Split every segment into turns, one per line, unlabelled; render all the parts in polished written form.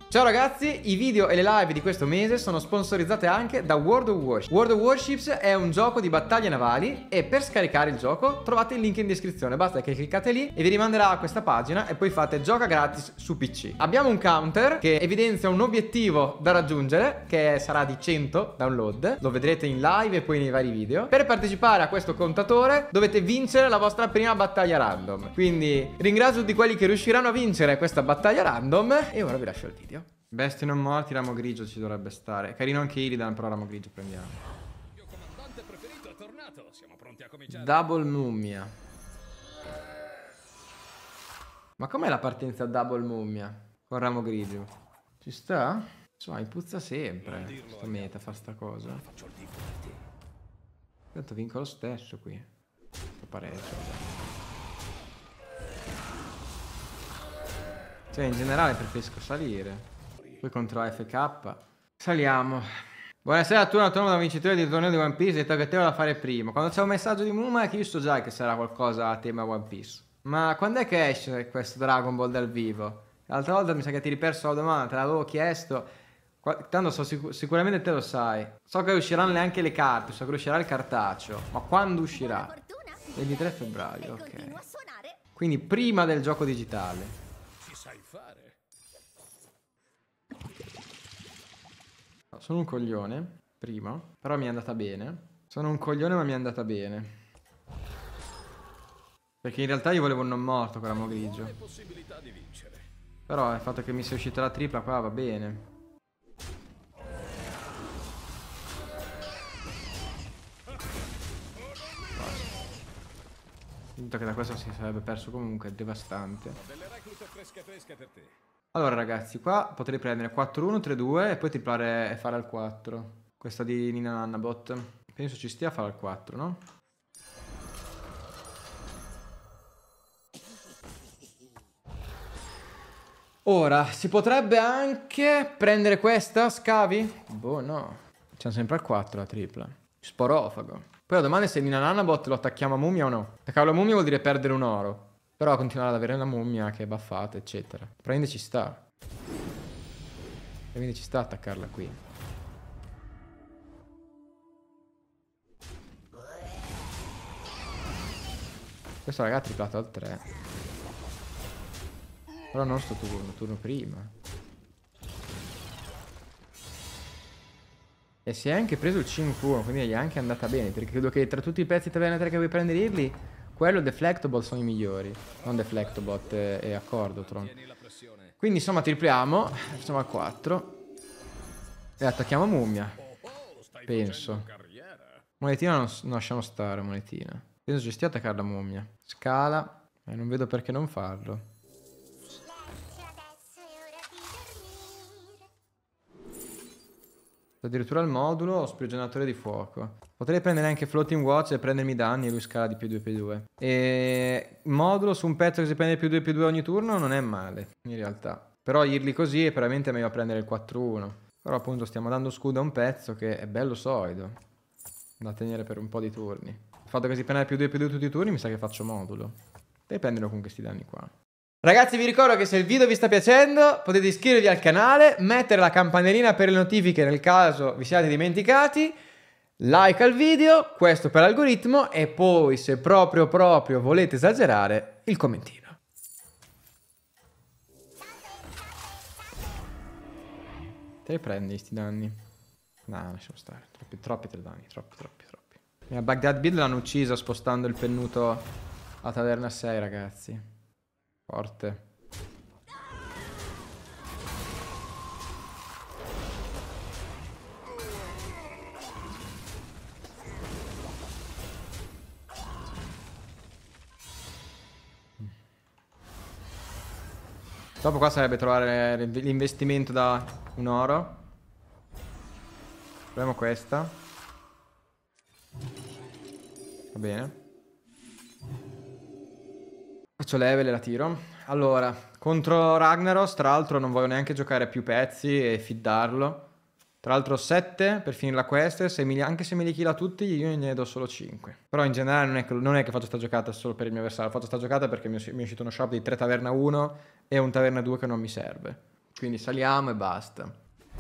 Ciao ragazzi, i video e le live di questo mese sono sponsorizzate anche da World of Warships. World of Warships è un gioco di battaglie navali e per scaricare il gioco trovate il link in descrizione. Basta che cliccate lì e vi rimanderà a questa pagina e poi fate gioca gratis su PC. Abbiamo un counter che evidenzia un obiettivo da raggiungere, che sarà di 100 download. Lo vedrete in live e poi nei vari video. Per partecipare a questo contatore dovete vincere la vostra prima battaglia random. Quindi ringrazio tutti quelli che riusciranno a vincere questa battaglia random e ora vi lascio il video. Bestie non morti, ramo grigio ci dovrebbe stare. Carino anche Illidan, però ramo grigio prendiamo.
Il mio comandante preferito è tornato. Siamo pronti a cominciare.
Double mummia. Ma com'è la partenza double mummia? Con ramo grigio. Ci sta? Insomma, mi puzza sempre sta meta, fa sta cosa.
Faccio il tifo per te.
Tanto vinco lo stesso qui. Sto pareggio. Cioè, in generale preferisco salire. Poi contro AFK saliamo. Buonasera a tu, autonomo da vincitore di torneo di One Piece. Detto che te lo da fare primo. Quando c'è un messaggio di Muma è che io so già che sarà qualcosa a tema One Piece. Ma quando è che esce questo Dragon Ball dal vivo? L'altra volta mi sa che ti riperso la domanda, te l'avevo chiesto. Tanto so sicuramente te lo sai. So che usciranno neanche le carte, so che uscirà il cartaceo. Ma quando uscirà? 23 febbraio, ok. Quindi prima del gioco digitale.
Ci sai fare.
Sono un coglione, prima, però mi è andata bene. Sono un coglione ma mi è andata bene. Perché in realtà io volevo un non morto con ramo grigio.
Possibilità di vincere.
Però il fatto che mi sia uscita la tripla qua va bene. Detto che da questo si sarebbe perso comunque, è devastante.
Delle reclute fresche per te.
Allora ragazzi, qua potrei prendere 4-1, 3-2 e poi triplare e fare al 4. Questa di Nina Nannabot. Penso ci stia a fare al 4, no? Ora, si potrebbe anche prendere questa, scavi? Boh, no. C'è sempre al 4 la tripla. Sporofago. Poi la domanda è se Nina Nannabot lo attacchiamo a mummia o no. Attaccare la mummia vuol dire perdere un oro. Però continuare ad avere una mummia che è buffata, eccetera. Prende ci sta. Quindi ci sta attaccarla qui. Questo ragazzi è triplato al 3. Però non sto turno, turno prima. E si è anche preso il 5-1, quindi gli è anche andata bene. Perché credo che tra tutti i pezzi taverna 3 che vuoi prendere Irli, quello e Deflectobot sono i migliori. Non Deflectobot e Accordotron. Quindi insomma tripliamo. Facciamo al 4. E attacchiamo mummia. Penso. Monetina non lasciamo stare, monetina. Penso ci stia a attaccare la mummia. Scala. Non vedo perché non farlo. Addirittura il modulo o sprigionatore di fuoco. Potrei prendere anche Floating Watch e prendermi danni e lui scala di più 2/2. E modulo su un pezzo che si prende più 2/2 ogni turno non è male, in realtà. Però irli così è veramente meglio prendere il 4-1. Però appunto stiamo dando scudo a un pezzo che è bello solido da tenere per un po' di turni. Il fatto che si prenda più 2/2 tutti i turni mi sa che faccio modulo. Devi prenderlo con questi danni qua. Ragazzi, vi ricordo che se il video vi sta piacendo potete iscrivervi al canale, mettere la campanellina per le notifiche nel caso vi siate dimenticati, like al video, questo per l'algoritmo, e poi se proprio volete esagerare, il commentino. Te li prendi sti danni? No, lasciamo stare, troppi 3 danni, troppi. A Baghdad Build l'hanno uccisa spostando il pennuto a taverna 6, ragazzi. Forte. Dopo qua sarebbe trovare l'investimento da un oro. Proviamo questa. Va bene. Faccio level e la tiro. Allora, contro Ragnaros, tra l'altro non voglio neanche giocare più pezzi e fiddarlo. Tra l'altro 7 per finire la quest, anche se me li killa tutti io ne do solo 5. Però in generale non è che faccio sta giocata solo per il mio avversario, faccio sta giocata perché mi è uscito uno shop di 3 taverna 1 e un taverna 2 che non mi serve. Quindi saliamo e basta.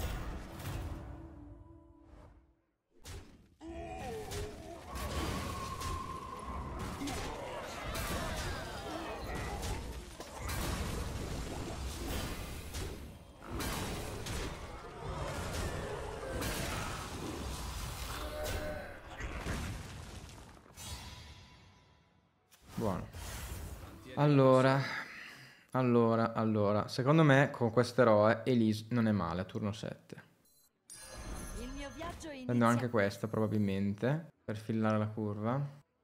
Buono. Allora, secondo me con questo eroe Elise non è male a turno 7.
Il mio viaggio
Prendo
inizia.
anche questo probabilmente per fillare la curva.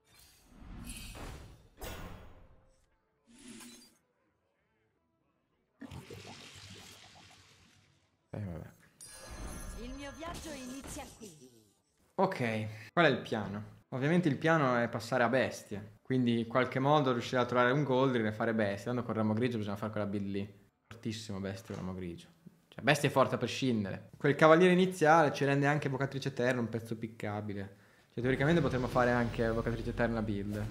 Vabbè.
Il mio viaggio inizia qui.
Ok, qual è il piano? Ovviamente il piano è passare a bestie, quindi in qualche modo riuscire a trovare un Goldrin e fare bestie. Quando con Ramo Grigio bisogna fare quella build lì. Fortissimo bestia con Ramo Grigio. Cioè bestia è forte a prescindere. Quel cavaliere iniziale ci rende anche Evocatrice Eterna un pezzo piccabile. Cioè teoricamente potremmo fare anche Evocatrice Eterna build.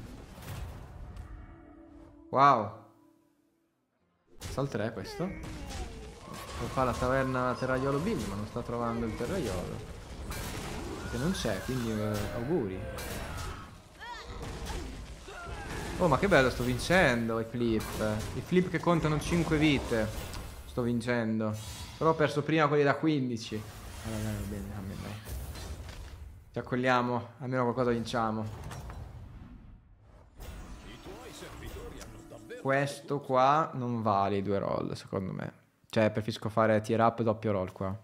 Wow. Sal 3 questo. Lo fa la taverna terraiolo build, ma non sta trovando il terraiolo. Che non c'è, quindi auguri. Oh, ma che bello, sto vincendo i flip. I flip che contano 5 vite. Sto vincendo. Però ho perso prima quelli da 15. Allora, va bene, dai. Ci accogliamo, almeno qualcosa vinciamo. Questo qua non vale i 2 roll, secondo me. Cioè, preferisco fare tier up e doppio roll qua.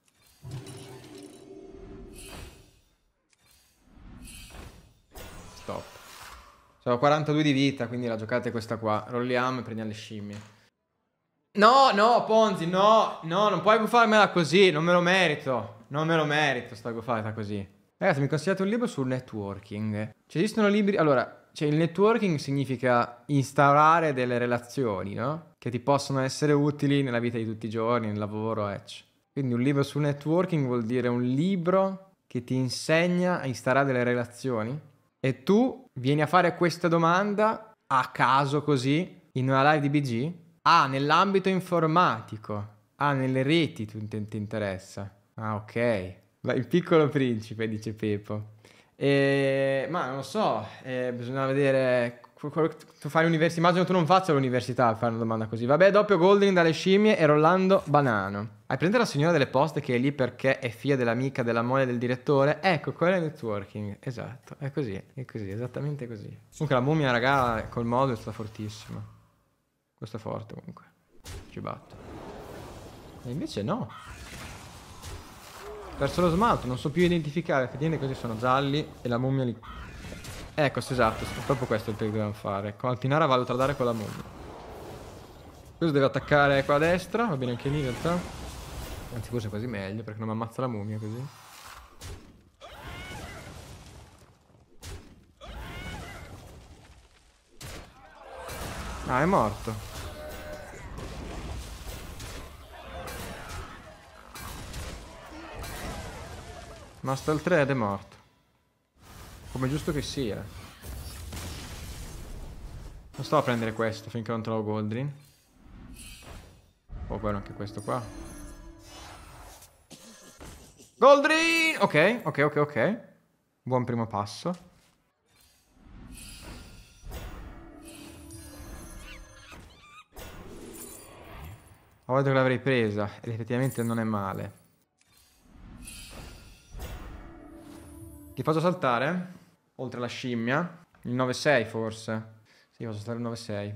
Stop. Sono 42 di vita, quindi la giocata è questa qua. Rolliamo e prendiamo le scimmie. No, no, Ponzi, no, no, non puoi farmela così, non me lo merito. Non me lo merito sta guffata così. Ragazzi, mi consigliate un libro sul networking. Ci esistono libri... Allora, cioè il networking significa instaurare delle relazioni, no? Che ti possono essere utili nella vita di tutti i giorni, nel lavoro, ecc. Quindi un libro sul networking vuol dire un libro che ti insegna a instaurare delle relazioni. E tu vieni a fare questa domanda a caso così in una live di BG? Ah, nell'ambito informatico. Ah, nelle reti ti interessa. Ah, ok. Il piccolo principe, dice Pepo. Ma non lo so, bisogna vedere. Tu fai l'università. Immagino tu non faccia l'università a fare una domanda così. Vabbè, doppio Goldring dalle scimmie e Rollando Banano. Hai presente la signora delle poste che è lì perché è figlia dell'amica della moglie del direttore? Ecco, quello è il networking. Esatto, è così, esattamente così. Comunque la mummia, raga, col modo è stata fortissima. Questo è forte comunque. Ci batto. E invece no. Ho perso lo smalto, non so più identificare. Effettivamente questi sono gialli e la mummia li... Ecco, esatto, proprio questo è il che dobbiamo fare. Continuare a valutare con la mummia. Questo deve attaccare qua a destra, va bene anche lì in realtà. Anzi, forse è quasi meglio perché non mi ammazza la mummia così. Ah, è morto. Master 3 ed è morto. Come giusto che sia. Non sto a prendere questo finché non trovo Goldrin. Oh, poi anche questo qua. Goldrin! Ok. Buon primo passo. A volte che l'avrei presa ed effettivamente non è male. Ti faccio saltare? Oltre la scimmia. Il 9-6 forse. Sì, faccio saltare il 9-6.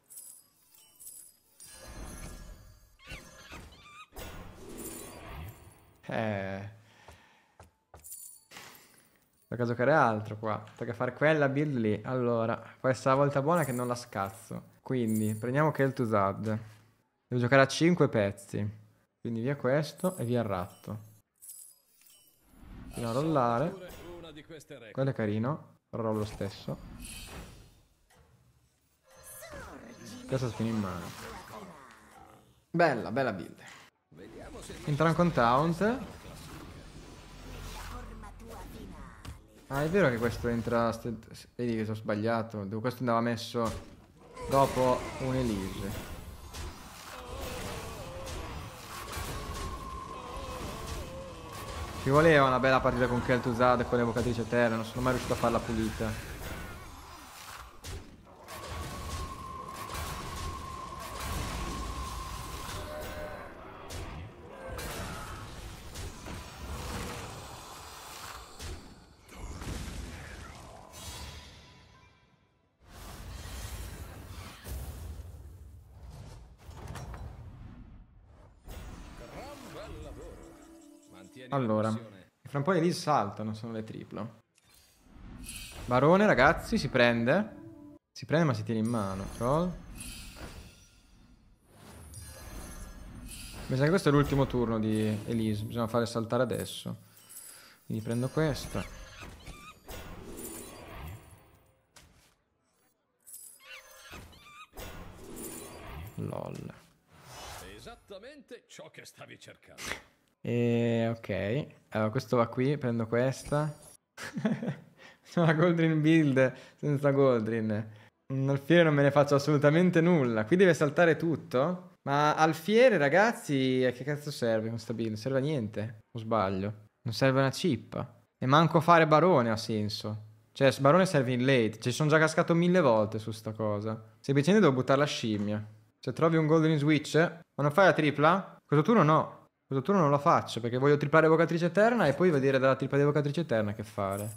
Tocca giocare altro qua. Tocca fare quella build lì. Allora, questa è la volta buona che non la scazzo. Quindi, prendiamo Kel'Thuzad. Devo giocare a 5 pezzi. Quindi via questo e via il ratto. Fino a rollare. Quello è carino. Rollo lo stesso. Questo spino in mano. Bella build. Entra con taunt. Ah, è vero che questo entra... Vedi che ho sbagliato. Questo andava messo dopo un Elise. Ci voleva una bella partita con Kel'Thuzad e con l'Evocatrice Eterna, non sono mai riuscito a farla pulita.
Gran bel lavoro. Mantieni
Allora,
la pressione.
fra un po' Elise saltano, sono le triplo. Barone, ragazzi, si prende. Si prende ma si tiene in mano. Troll. Mi sa che questo è l'ultimo turno di Elise. Bisogna fare saltare adesso. Quindi prendo questa. LOL.
Esattamente ciò che stavi cercando.
E ok. Allora, questo va qui. Prendo questa. Sono la Goldrin build senza Goldrin. Un alfiere non me ne faccio assolutamente nulla. Qui deve saltare tutto. Ma alfiere, ragazzi, a che cazzo serve con sta build? Serve a niente. O sbaglio? Non serve una cippa. E manco fare barone ha senso. Cioè, barone serve in late. Ci sono già cascato 1000 volte su sta cosa. Semplicemente devo buttare la scimmia. Se trovi un Golden Switch, ma non fai la tripla? Questo turno no. Questo turno non la faccio perché voglio triplare Evocatrice Eterna e poi vedere dalla tripla di Evocatrice Eterna che fare.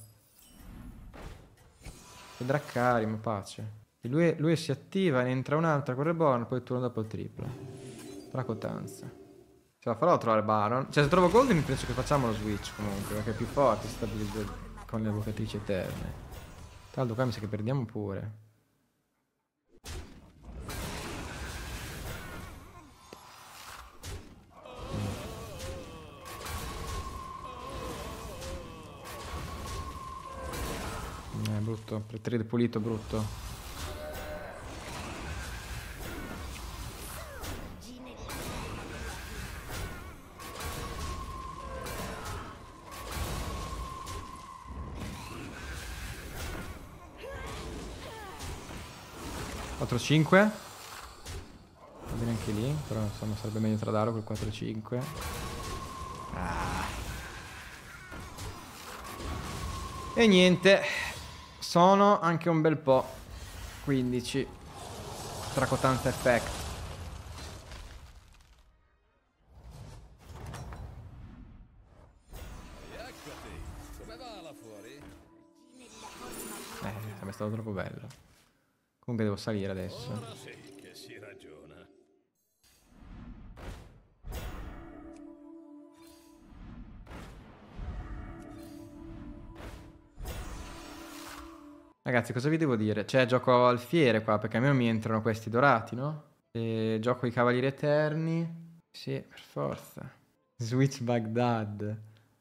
E Draccari, ma pace. E lui si attiva, ne entra un'altra con Reborn, poi il turno dopo il triplo. Tracotanza. Ce la farò a trovare Baron. Cioè, se trovo Golden penso che facciamo lo switch comunque, perché è più forte sta build con le Evocatrici Eterne. Tra l'altro qua mi sa che perdiamo pure. Brutto, per trade pulito, brutto. Quattro 5. Va bene anche lì, però insomma sarebbe meglio tradarlo col 4-5. E niente. Sono anche un bel po'. 15. Tracotanza effect.
Eccoti. Come va là fuori?
Sarebbe stato troppo bello. Comunque devo salire adesso.
Ora sì che si ragiona.
Ragazzi, cosa vi devo dire? Cioè, gioco alfiere qua, perché a me non mi entrano questi dorati, no? E gioco i cavalieri eterni. Sì, per forza. Switch Baghdad.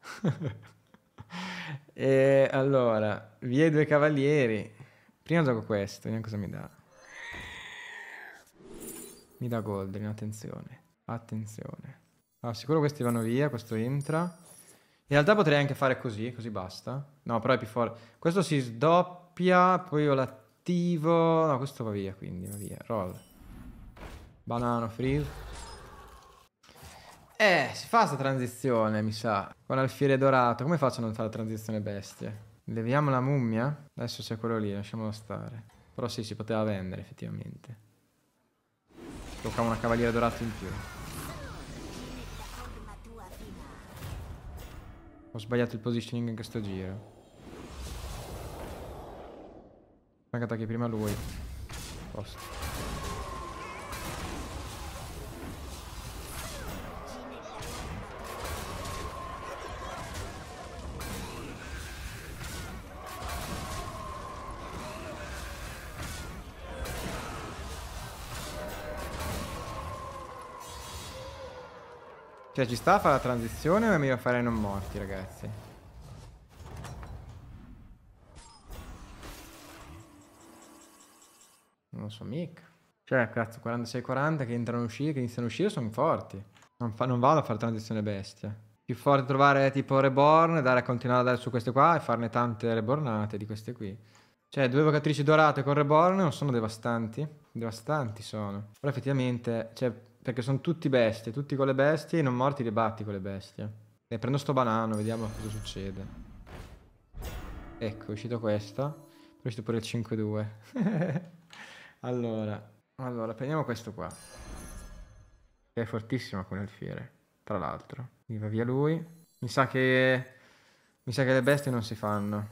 E allora, via i due cavalieri. Prima gioco questo, vediamo cosa mi dà. Mi dà Goldrin, attenzione. Attenzione. Allora, sicuro questi vanno via, questo entra. In realtà potrei anche fare così, così basta. No, però è più forte. Questo si sdoppia, poi io l'attivo. No, questo va via, quindi va via. Roll. Banano, freeze. Si fa sta transizione, mi sa. Con alfiere dorato. Come faccio a non fare la transizione bestie? Leviamo la mummia? Adesso c'è quello lì, lasciamolo stare. Però sì, si poteva vendere, effettivamente. Toccava una cavaliere dorato in più. Ho sbagliato il positioning in questo giro. Anche attacchi prima lui. Posto. Cioè, ci sta a fare la transizione o è meglio fare i non morti, ragazzi? Non lo so mica. Cioè, cazzo, 46-40 che entrano e uscire, che iniziano a uscire, sono forti. Non vado a fare transizione bestia. Più forte trovare tipo Reborn, continuare a dare su queste qua e farne tante Rebornate di queste qui. Cioè, due evocatrici dorate con Reborn non sono devastanti? Devastanti sono. Però effettivamente, cioè, perché sono tutti bestie, tutti con le bestie e i non morti li batti con le bestie. E prendo sto banano, vediamo cosa succede. Ecco, è uscito questo. Poi è uscito pure il 5-2. Allora, prendiamo questo qua. Che è fortissimo con l'alfiere, tra l'altro. Mi va via lui. Mi sa che le bestie non si fanno.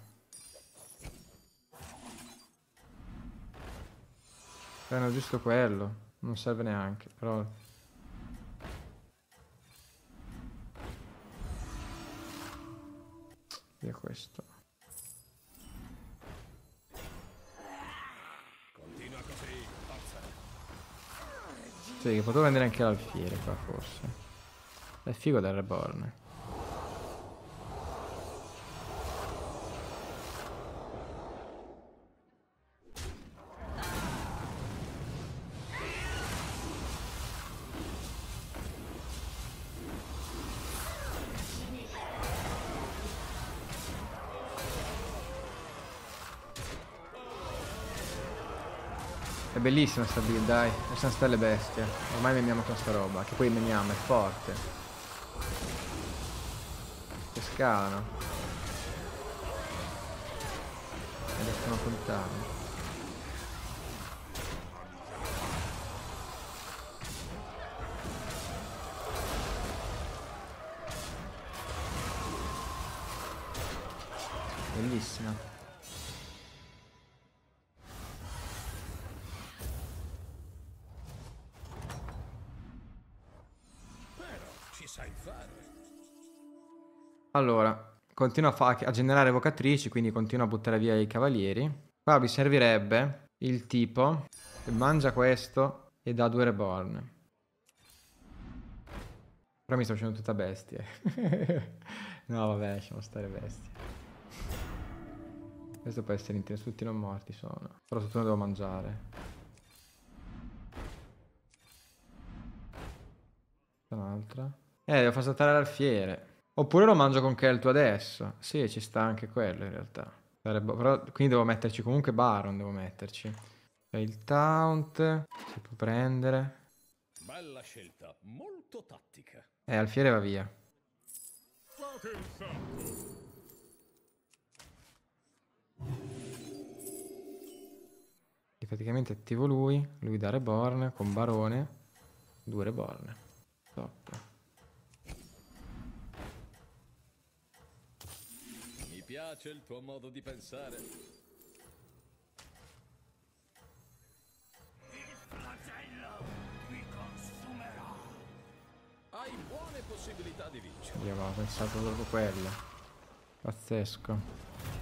Prendo giusto quello. Non serve neanche, però... Via questo.
Continua così, forza.
Sì, che potevo vendere anche l'alfiere qua, forse. È figo del Reborn. È bellissima sta build, dai. Lasciamo stare le bestie. Ormai memiamo con sta roba. Che poi memiamo, è forte. Che scalano. E riescono a puntare. Bellissima.
Ci sai fare.
Allora, continuo a generare evocatrici, quindi continuo a buttare via i cavalieri. Qua vi servirebbe il tipo che mangia questo e dà 2 reborn. Però mi sto facendo tutta bestie. No, vabbè, lasciamo stare bestie. Questo può essere intero, tutti non morti sono. Però tutti lo devo mangiare. Un'altra. Devo far saltare l'alfiere. Oppure lo mangio con Keltu adesso. Sì, ci sta anche quello in realtà. Però quindi devo metterci comunque Baron, devo metterci. Il taunt si può prendere.
Bella scelta, molto tattica.
Alfiere va via. E praticamente attivo lui dà Reborn con Barone. 2 Reborn. Top.
Mi piace il tuo modo di pensare. Il flagello mi consumerà. Hai buone possibilità di vincere.
Io avevo pensato proprio quello. Pazzesco.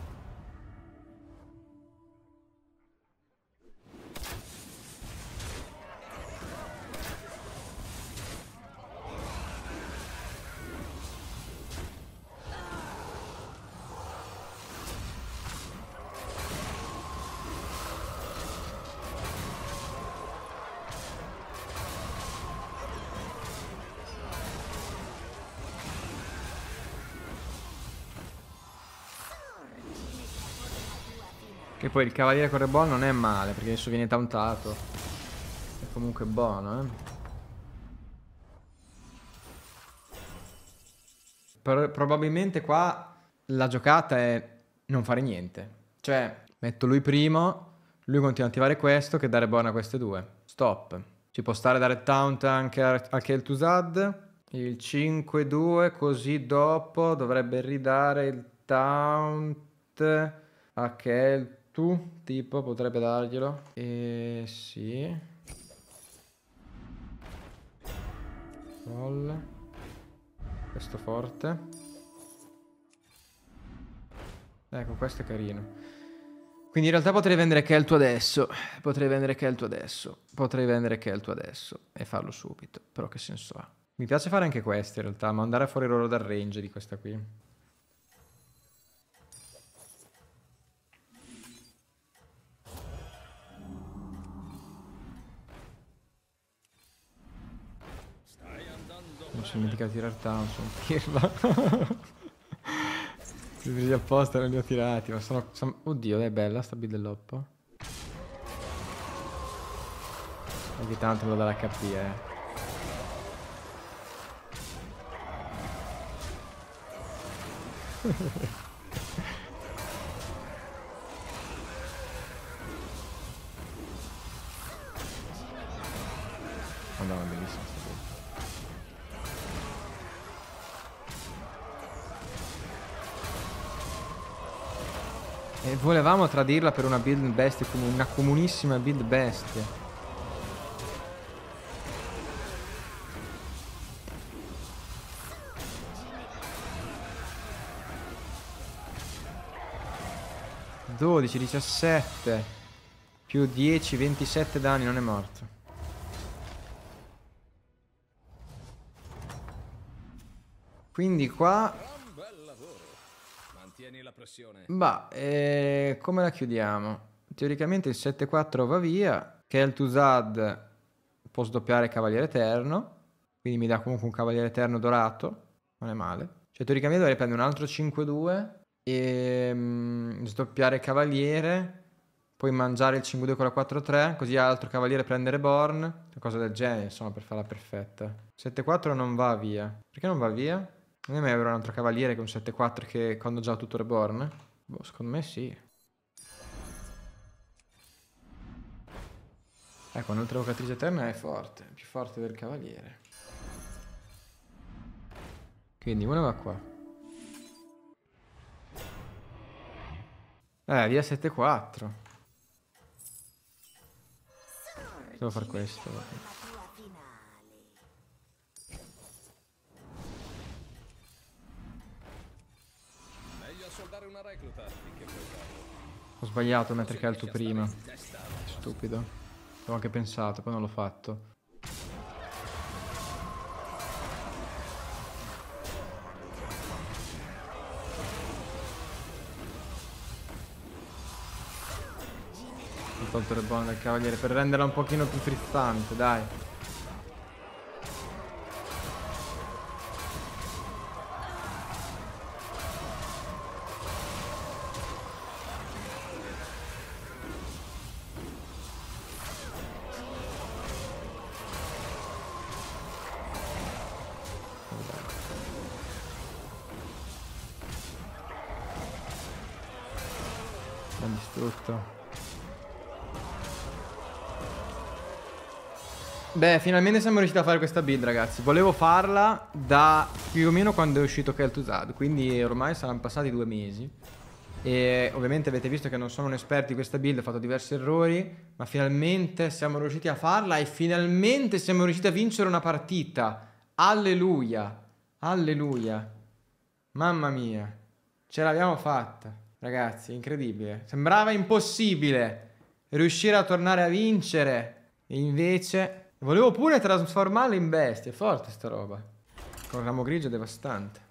Che poi il cavaliere con Reborn non è male, perché adesso viene tauntato. È comunque buono, Probabilmente qua la giocata è non fare niente. Cioè, metto lui primo, lui continua a attivare questo che dà Reborn a queste due. Stop. Ci può stare dare taunt anche a Kel'Thuzad. Il 5-2, così dopo dovrebbe ridare il taunt a Kel'Thuzad. Tipo, potrebbe darglielo. Sì. Roll. Questo forte. Ecco, questo è carino. Quindi in realtà potrei vendere Keltu adesso. E farlo subito. Però che senso ha? Mi piace fare anche questo in realtà, ma andare fuori loro dal range di questa qui. Non ci dimentica di tirare Thompson. Si presi apposta, non li ho tirati. Ma sono... Oddio, è bella sta build dell'oppo. Ogni tanto me lo dà l'HP, Madonna, bellissimo sto build. E volevamo tradirla per una build bestia, una comunissima build bestia. (12, 17) più 10, 27 danni, non è morto. Quindi qua...
Gran bel lavoro. Mantieni la pressione.
Bah, come la chiudiamo? Teoricamente il 7-4 va via. Kel'Thuzad può sdoppiare Cavaliere Eterno. Quindi mi dà comunque un Cavaliere Eterno dorato. Non è male. Cioè teoricamente dovrei prendere un altro 5-2 e sdoppiare Cavaliere. Poi mangiare il 5-2 con la 4-3. Così altro Cavaliere prendere Born. Una cosa del genere, insomma, per farla perfetta. 7-4 non va via. Perché non va via? Non è mai avere un altro Cavaliere che un 7-4 che quando ho già tutto Reborn? Boh, secondo me sì. Ecco, un'altra Evocatrice Eterna è forte. Più forte del Cavaliere. Quindi uno va qua. Via 7-4. Devo fare questo.
Meglio assoldare una recluta finché puoi farlo.
Ho sbagliato a mettere Kel'Thu prima. Stupido. L'ho anche pensato, poi non l'ho fatto. Ho tolto le buone del Cavaliere per renderla un pochino più frizzante, dai. Ben distrutto. Beh, finalmente siamo riusciti a fare questa build, ragazzi. Volevo farla da più o meno quando è uscito Kel'Thuzad, quindi ormai saranno passati 2 mesi. E ovviamente avete visto che non sono un esperto di questa build, ho fatto diversi errori, ma finalmente siamo riusciti a farla e finalmente siamo riusciti a vincere una partita. Alleluia! Alleluia! Mamma mia! Ce l'abbiamo fatta, ragazzi, incredibile. Sembrava impossibile riuscire a tornare a vincere e invece... Volevo pure trasformarla in bestia, è forte sta roba. Con ramo grigio devastante.